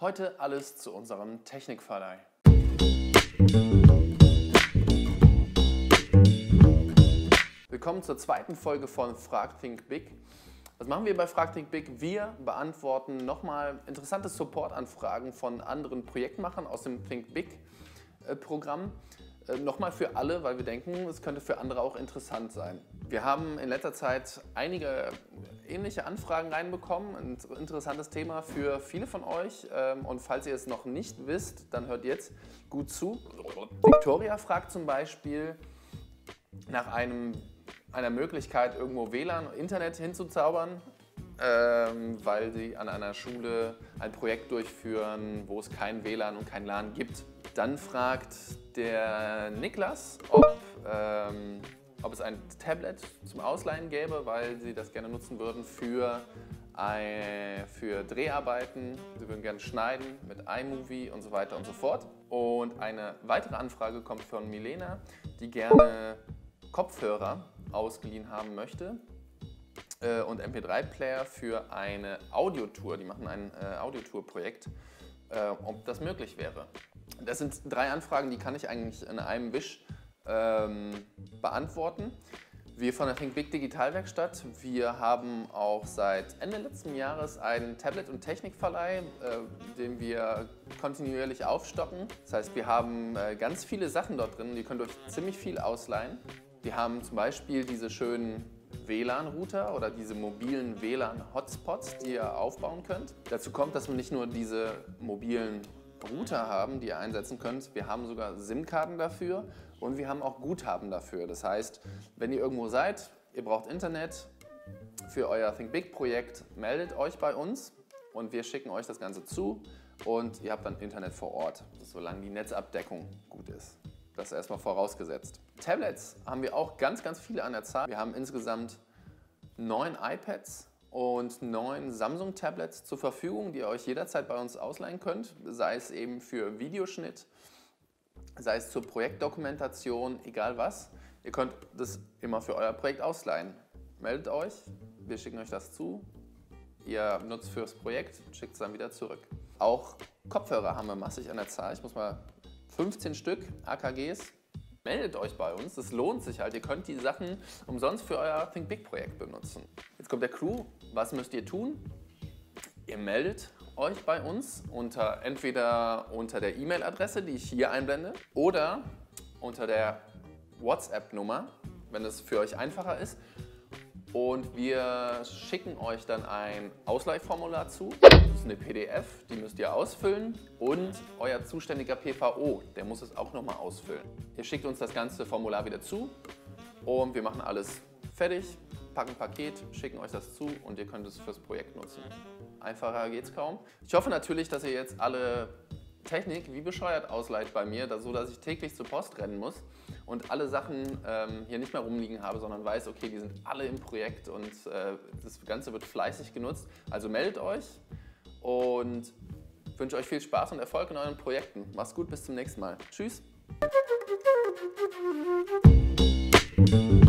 Heute alles zu unserem Technikverleih. Willkommen zur zweiten Folge von Frag Think Big. Was machen wir bei Frag Think Big? Wir beantworten nochmal interessante Support-Anfragen von anderen Projektmachern aus dem Think Big Programm. Nochmal für alle, weil wir denken, es könnte für andere auch interessant sein. Wir haben in letzter Zeit einige ähnliche Anfragen reinbekommen. Ein interessantes Thema für viele von euch. Und falls ihr es noch nicht wisst, dann hört jetzt gut zu. Victoria fragt zum Beispiel nach einer Möglichkeit, irgendwo WLAN und Internet hinzuzaubern, weil sie an einer Schule ein Projekt durchführen, wo es kein WLAN und kein LAN gibt. Dann fragt der Niklas, ob es ein Tablet zum Ausleihen gäbe, weil sie das gerne nutzen würden für Dreharbeiten. Sie würden gerne schneiden mit iMovie und so weiter und so fort. Und eine weitere Anfrage kommt von Milena, die gerne Kopfhörer ausgeliehen haben möchte und MP3-Player für eine Audiotour. Die machen ein Audiotour-Projekt, ob das möglich wäre. Das sind 3 Anfragen, die kann ich eigentlich in einem Wisch beantworten. Wir von der Think Big Digitalwerkstatt, wir haben auch seit Ende letzten Jahres einen Tablet- und Technikverleih, den wir kontinuierlich aufstocken. Das heißt, wir haben ganz viele Sachen dort drin, die könnt ihr euch ziemlich viel ausleihen. Wir haben zum Beispiel diese schönen WLAN-Router oder diese mobilen WLAN-Hotspots, die ihr aufbauen könnt. Dazu kommt, dass wir nicht nur diese mobilen Router haben, die ihr einsetzen könnt. Wir haben sogar SIM-Karten dafür und wir haben auch Guthaben dafür. Das heißt, wenn ihr irgendwo seid, ihr braucht Internet für euer Think Big Projekt, meldet euch bei uns und wir schicken euch das Ganze zu und ihr habt dann Internet vor Ort, solange die Netzabdeckung gut ist. Das ist erstmal vorausgesetzt. Tablets haben wir auch ganz viele an der Zahl. Wir haben insgesamt 9 iPads und 9 Samsung-Tablets zur Verfügung, die ihr euch jederzeit bei uns ausleihen könnt, sei es eben für Videoschnitt, sei es zur Projektdokumentation, egal was. Ihr könnt das immer für euer Projekt ausleihen. Meldet euch, wir schicken euch das zu, ihr nutzt fürs Projekt, schickt es dann wieder zurück. Auch Kopfhörer haben wir massig an der Zahl. Ich muss mal 15 Stück AKGs. Meldet euch bei uns, das lohnt sich halt. Ihr könnt die Sachen umsonst für euer Think Big Projekt benutzen. Jetzt kommt der Clou. Was müsst ihr tun? Ihr meldet euch bei uns entweder unter der E-Mail-Adresse, die ich hier einblende, oder unter der WhatsApp-Nummer, wenn es für euch einfacher ist. Und wir schicken euch dann ein Ausleihformular zu. Das ist eine PDF, die müsst ihr ausfüllen. Und euer zuständiger PVO, der muss es auch nochmal ausfüllen. Ihr schickt uns das ganze Formular wieder zu und wir machen alles fertig, packen ein Paket, schicken euch das zu und ihr könnt es fürs Projekt nutzen. Einfacher geht's kaum. Ich hoffe natürlich, dass ihr jetzt alle Technik wie bescheuert ausleiht bei mir, so dass ich täglich zur Post rennen muss und alle Sachen hier nicht mehr rumliegen habe, sondern weiß, okay, die sind alle im Projekt und das Ganze wird fleißig genutzt. Also meldet euch und ich wünsche euch viel Spaß und Erfolg in euren Projekten. Macht's gut, bis zum nächsten Mal. Tschüss!